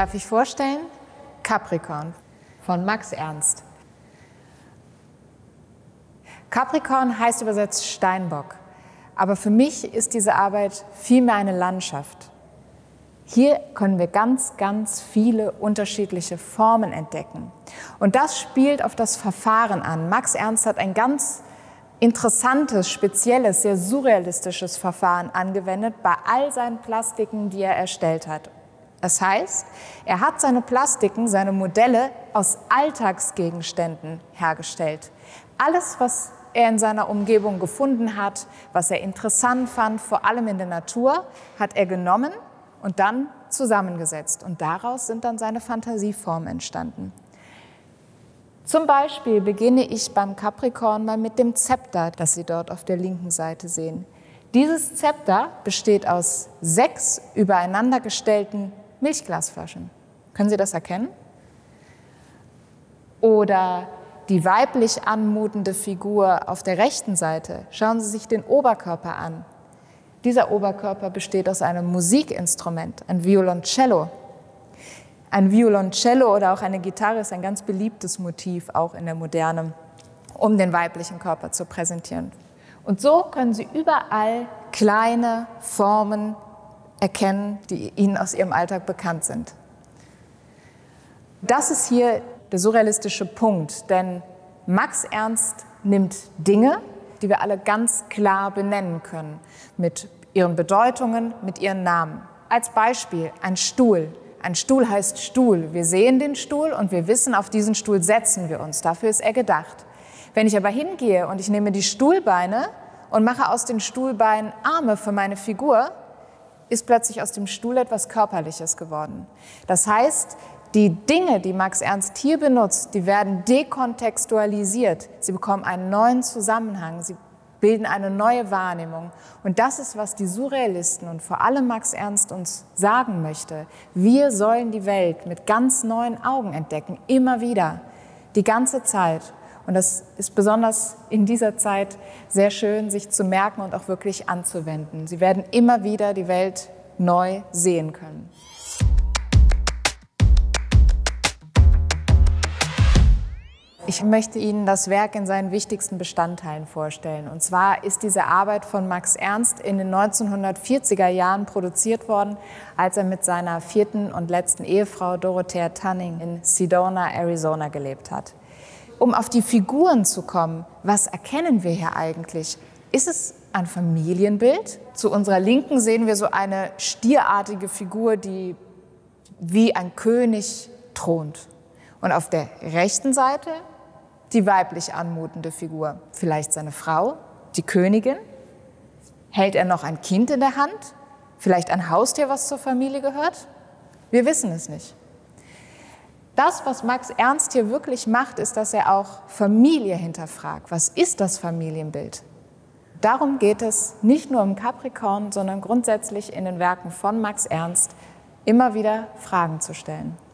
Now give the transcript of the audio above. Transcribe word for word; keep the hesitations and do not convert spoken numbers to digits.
darf ich vorstellen? Capricorn von Max Ernst. Capricorn heißt übersetzt Steinbock, aber für mich ist diese Arbeit vielmehr eine Landschaft. Hier können wir ganz, ganz viele unterschiedliche Formen entdecken. Und das spielt auf das Verfahren an. Max Ernst hat ein ganz interessantes, spezielles, sehr surrealistisches Verfahren angewendet bei all seinen Plastiken, die er erstellt hat. Das heißt, er hat seine Plastiken, seine Modelle aus Alltagsgegenständen hergestellt. Alles, was er in seiner Umgebung gefunden hat, was er interessant fand, vor allem in der Natur, hat er genommen und dann zusammengesetzt. Und daraus sind dann seine Fantasieformen entstanden. Zum Beispiel beginne ich beim Capricorn mal mit dem Zepter, das Sie dort auf der linken Seite sehen. Dieses Zepter besteht aus sechs übereinander gestellten Milchglasflaschen. Können Sie das erkennen? Oder die weiblich anmutende Figur auf der rechten Seite. Schauen Sie sich den Oberkörper an. Dieser Oberkörper besteht aus einem Musikinstrument, ein Violoncello. Ein Violoncello oder auch eine Gitarre ist ein ganz beliebtes Motiv, auch in der Moderne, um den weiblichen Körper zu präsentieren. Und so können Sie überall kleine Formen erkennen, die Ihnen aus Ihrem Alltag bekannt sind. Das ist hier der surrealistische Punkt, denn Max Ernst nimmt Dinge, die wir alle ganz klar benennen können, mit ihren Bedeutungen, mit ihren Namen. Als Beispiel ein Stuhl. Ein Stuhl heißt Stuhl. Wir sehen den Stuhl und wir wissen, auf diesen Stuhl setzen wir uns. Dafür ist er gedacht. Wenn ich aber hingehe und ich nehme die Stuhlbeine und mache aus den Stuhlbeinen Arme für meine Figur, ist plötzlich aus dem Stuhl etwas Körperliches geworden. Das heißt, die Dinge, die Max Ernst hier benutzt, die werden dekontextualisiert. Sie bekommen einen neuen Zusammenhang, sie bilden eine neue Wahrnehmung. Und das ist, was die Surrealisten und vor allem Max Ernst uns sagen möchte. Wir sollen die Welt mit ganz neuen Augen entdecken, immer wieder, die ganze Zeit. Und das ist besonders in dieser Zeit sehr schön, sich zu merken und auch wirklich anzuwenden. Sie werden immer wieder die Welt neu sehen können. Ich möchte Ihnen das Werk in seinen wichtigsten Bestandteilen vorstellen. Und zwar ist diese Arbeit von Max Ernst in den neunzehnhundertvierziger Jahren produziert worden, als er mit seiner vierten und letzten Ehefrau Dorothea Tunning in Sedona, Arizona gelebt hat. Um auf die Figuren zu kommen, was erkennen wir hier eigentlich? Ist es ein Familienbild? Zu unserer Linken sehen wir so eine stierartige Figur, die wie ein König thront. Und auf der rechten Seite die weiblich anmutende Figur. Vielleicht seine Frau, die Königin? Hält er noch ein Kind in der Hand? Vielleicht ein Haustier, was zur Familie gehört? Wir wissen es nicht. Das, was Max Ernst hier wirklich macht, ist, dass er auch Familie hinterfragt. Was ist das Familienbild? Darum geht es nicht nur im Capricorn, sondern grundsätzlich in den Werken von Max Ernst, immer wieder Fragen zu stellen.